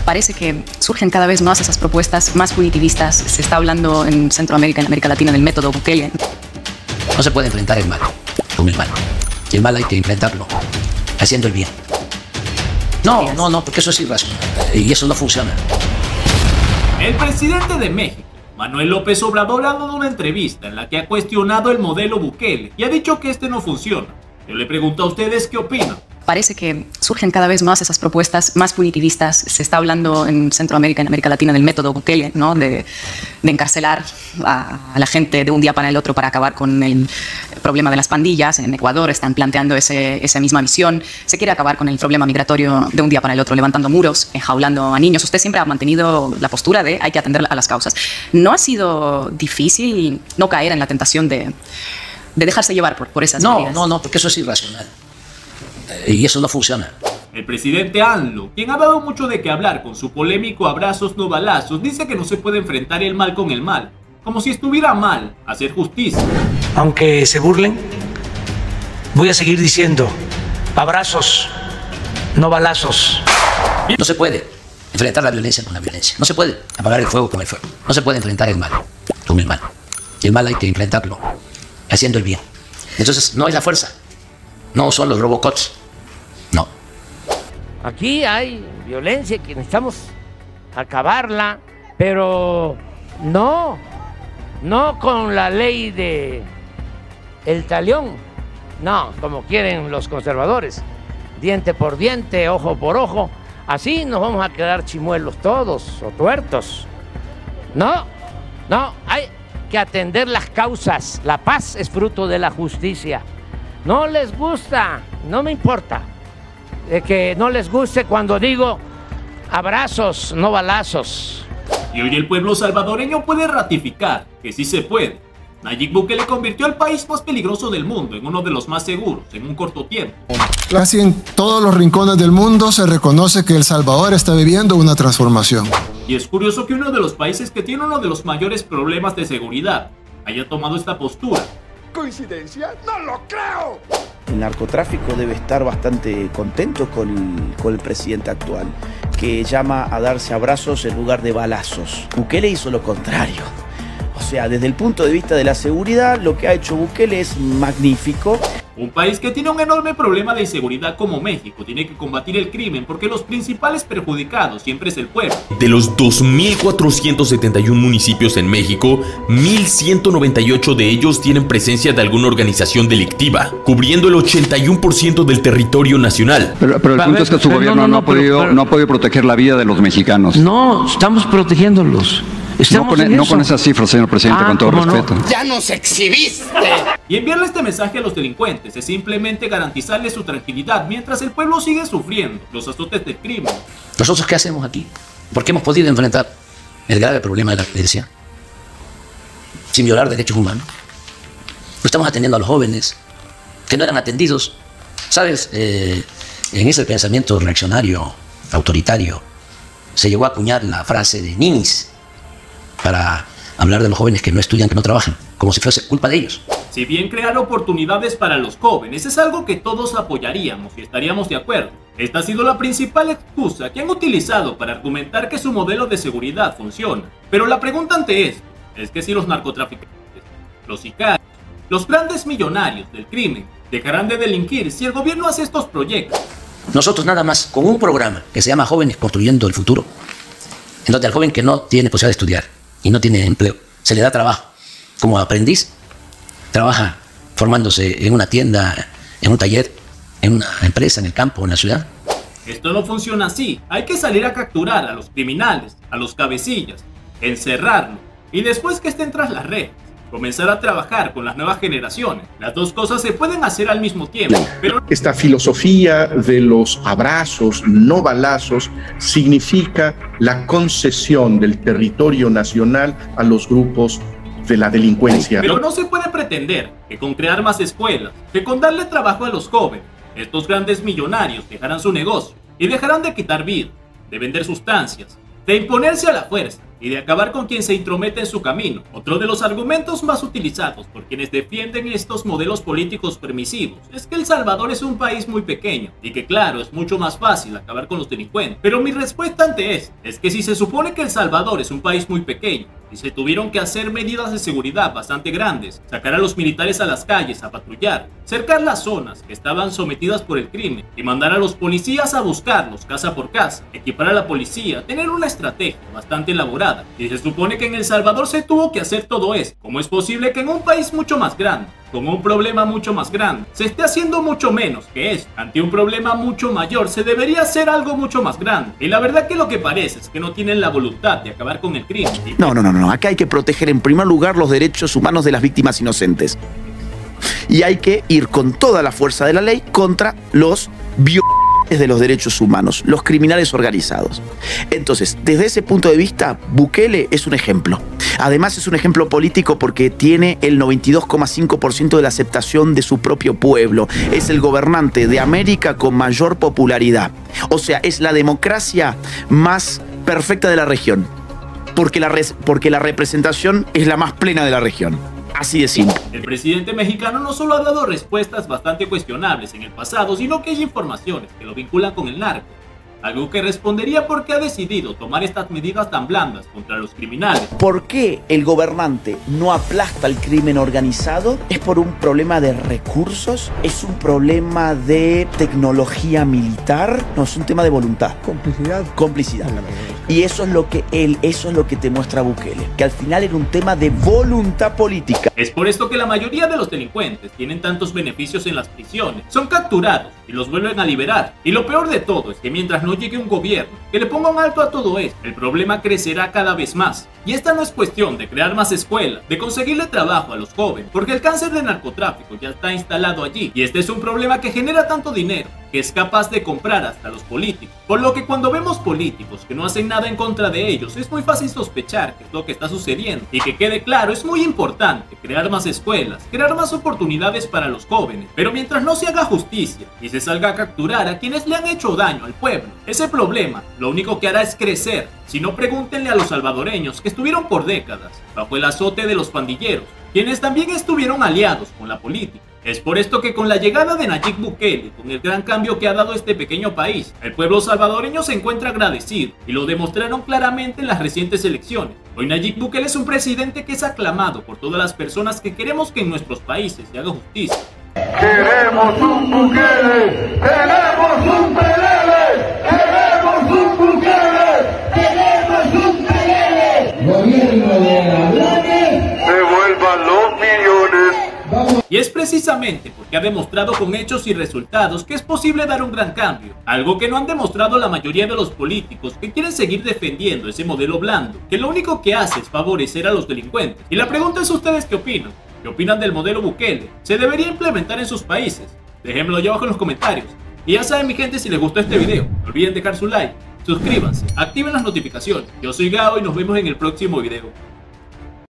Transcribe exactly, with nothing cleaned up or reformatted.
Parece que surgen cada vez más esas propuestas más punitivistas. Se está hablando en Centroamérica, en América Latina, del método Bukele. No se puede enfrentar el mal con el mal. Y el mal hay que enfrentarlo haciendo el bien. No, no, no, porque eso es irracional y eso no funciona. El presidente de México, Manuel López Obrador, ha dado una entrevista en la que ha cuestionado el modelo Bukele y ha dicho que este no funciona. Yo le pregunto a ustedes qué opinan. Parece que surgen cada vez más esas propuestas más punitivistas. Se está hablando en Centroamérica, en América Latina, del método Bukele, ¿no? De, de encarcelar a, a la gente de un día para el otro para acabar con el problema de las pandillas. En Ecuador están planteando ese, esa misma visión. Se quiere acabar con el problema migratorio de un día para el otro, levantando muros, enjaulando a niños. Usted siempre ha mantenido la postura de hay que atender a las causas. ¿No ha sido difícil no caer en la tentación de, de dejarse llevar por, por esas No, medidas? no, no, porque eso es irracional. Y eso no funciona. El presidente AMLO, quien ha dado mucho de qué hablar con su polémico abrazos no balazos, dice que no se puede enfrentar el mal con el mal, como si estuviera mal hacer justicia. Aunque se burlen, voy a seguir diciendo abrazos, no balazos. No se puede enfrentar la violencia con la violencia. No se puede apagar el fuego con el fuego. No se puede enfrentar el mal con el mal. Y el mal hay que enfrentarlo haciendo el bien. Entonces no es la fuerza, no son los robocots. No. Aquí hay violencia que necesitamos acabarla, pero no, no con la ley de el talión, no, como quieren los conservadores, diente por diente, ojo por ojo, así nos vamos a quedar chimuelos todos o tuertos. No, no, hay que atender las causas, la paz es fruto de la justicia. No les gusta, no me importa. De que no les guste cuando digo abrazos, no balazos. Y hoy el pueblo salvadoreño puede ratificar que sí se puede. Nayib Bukele convirtió al país más peligroso del mundo en uno de los más seguros en un corto tiempo. Casi en todos los rincones del mundo se reconoce que El Salvador está viviendo una transformación. Y es curioso que uno de los países que tiene uno de los mayores problemas de seguridad haya tomado esta postura. ¿Coincidencia? ¡No lo creo! El narcotráfico debe estar bastante contento con el, con el presidente actual, que llama a darse abrazos en lugar de balazos. Bukele hizo lo contrario. O sea, desde el punto de vista de la seguridad, lo que ha hecho Bukele es magnífico. Un país que tiene un enorme problema de inseguridad como México tiene que combatir el crimen porque los principales perjudicados siempre es el pueblo. De los dos mil cuatrocientos setenta y uno municipios en México, mil ciento noventa y ocho de ellos tienen presencia de alguna organización delictiva, cubriendo el ochenta y uno por ciento del territorio nacional. Pero, pero el punto ver, es que su gobierno no, no, no, ha podido, pero, pero, no ha podido proteger la vida de los mexicanos. No, estamos protegiéndolos. No con, no con esas cifras, señor presidente, ah, con todo respeto. No? ¡Ya nos exhibiste! Y enviarle este mensaje a los delincuentes es simplemente garantizarles su tranquilidad mientras el pueblo sigue sufriendo los azotes del crimen. ¿Nosotros qué hacemos aquí? ¿Por qué hemos podido enfrentar el grave problema de la violencia sin violar derechos humanos? No estamos atendiendo a los jóvenes que no eran atendidos. ¿Sabes? Eh, en ese pensamiento reaccionario, autoritario, se llegó a acuñar la frase de ninis para hablar de los jóvenes que no estudian, que no trabajan, como si fuese culpa de ellos. Si bien crear oportunidades para los jóvenes es algo que todos apoyaríamos y estaríamos de acuerdo, esta ha sido la principal excusa que han utilizado para argumentar que su modelo de seguridad funciona. Pero la pregunta ante esto es que si los narcotraficantes, los sicarios, los grandes millonarios del crimen dejarán de delinquir si el gobierno hace estos proyectos. Nosotros nada más con un programa que se llama Jóvenes Construyendo el Futuro, en donde al joven que no tiene posibilidad de estudiar y no tiene empleo, se le da trabajo como aprendiz, trabaja formándose en una tienda, en un taller, en una empresa, en el campo, en la ciudad. Esto no funciona así. Hay que salir a capturar a los criminales, a los cabecillas, encerrarlos y después que estén tras las rejas, comenzar a trabajar con las nuevas generaciones. Las dos cosas se pueden hacer al mismo tiempo, pero... Esta filosofía de los abrazos, no balazos, significa la concesión del territorio nacional a los grupos de la delincuencia. Pero no se puede pretender que con crear más escuelas, que con darle trabajo a los jóvenes, estos grandes millonarios dejarán su negocio y dejarán de quitar vida, de vender sustancias, de imponerse a la fuerza y de acabar con quien se intromete en su camino. Otro de los argumentos más utilizados por quienes defienden estos modelos políticos permisivos es que El Salvador es un país muy pequeño y que claro, es mucho más fácil acabar con los delincuentes. Pero mi respuesta ante esto es que si se supone que El Salvador es un país muy pequeño y se tuvieron que hacer medidas de seguridad bastante grandes, sacar a los militares a las calles a patrullar, cercar las zonas que estaban sometidas por el crimen y mandar a los policías a buscarlos casa por casa, equipar a la policía, tener una estrategia bastante elaborada, y se supone que en El Salvador se tuvo que hacer todo esto, ¿cómo es posible que en un país mucho más grande, con un problema mucho más grande, se esté haciendo mucho menos que esto? Ante un problema mucho mayor se debería hacer algo mucho más grande, y la verdad que lo que parece es que no tienen la voluntad de acabar con el crimen. No, no, no, no, acá hay que proteger en primer lugar los derechos humanos de las víctimas inocentes. Y hay que ir con toda la fuerza de la ley contra los violadores de los derechos humanos, los criminales organizados. Entonces, desde ese punto de vista, Bukele es un ejemplo. Además es un ejemplo político porque tiene el noventa y dos coma cinco por ciento de la aceptación de su propio pueblo. Es el gobernante de América con mayor popularidad. O sea, es la democracia más perfecta de la región. Porque la, res, porque la representación es la más plena de la región. Así de simple. El presidente mexicano no solo ha dado respuestas bastante cuestionables en el pasado, sino que hay informaciones que lo vinculan con el narco. Algo que respondería por qué ha decidido tomar estas medidas tan blandas contra los criminales. ¿Por qué el gobernante no aplasta el crimen organizado? ¿Es por un problema de recursos? ¿Es un problema de tecnología militar? No, es un tema de voluntad. Complicidad. Complicidad. Y eso es lo que él, eso es lo que te muestra Bukele, que al final era un tema de voluntad política. Es por esto que la mayoría de los delincuentes tienen tantos beneficios en las prisiones, son capturados y los vuelven a liberar. Y lo peor de todo es que mientras no llegue un gobierno que le ponga un alto a todo esto, el problema crecerá cada vez más. Y esta no es cuestión de crear más escuelas, de conseguirle trabajo a los jóvenes, porque el cáncer del narcotráfico ya está instalado allí, y este es un problema que genera tanto dinero que es capaz de comprar hasta los políticos. Por lo que cuando vemos políticos que no hacen nada en contra de ellos, es muy fácil sospechar qué es lo que está sucediendo. Y que quede claro, es muy importante crear más escuelas, crear más oportunidades para los jóvenes, pero mientras no se haga justicia y se salga a capturar a quienes le han hecho daño al pueblo, ese problema lo único que hará es crecer. Si no, pregúntenle a los salvadoreños que estuvieron por décadas bajo el azote de los pandilleros, quienes también estuvieron aliados con la política. Es por esto que con la llegada de Nayib Bukele, con el gran cambio que ha dado este pequeño país, el pueblo salvadoreño se encuentra agradecido y lo demostraron claramente en las recientes elecciones. Hoy Nayib Bukele es un presidente que es aclamado por todas las personas que queremos que en nuestros países se haga justicia. Queremos un Bukele, queremos un Pelele, queremos un Bukele, queremos un Pelele. Gobierno de ladrones, devuelvan los millones. Y es precisamente porque ha demostrado con hechos y resultados que es posible dar un gran cambio, algo que no han demostrado la mayoría de los políticos que quieren seguir defendiendo ese modelo blando, que lo único que hace es favorecer a los delincuentes. Y la pregunta es: ¿ustedes qué opinan? ¿Qué opinan del modelo Bukele? ¿Se debería implementar en sus países? Déjenmelo allá abajo en los comentarios. Y ya saben, mi gente, si les gustó este video, no olviden dejar su like, suscríbanse, activen las notificaciones. Yo soy Gao y nos vemos en el próximo video.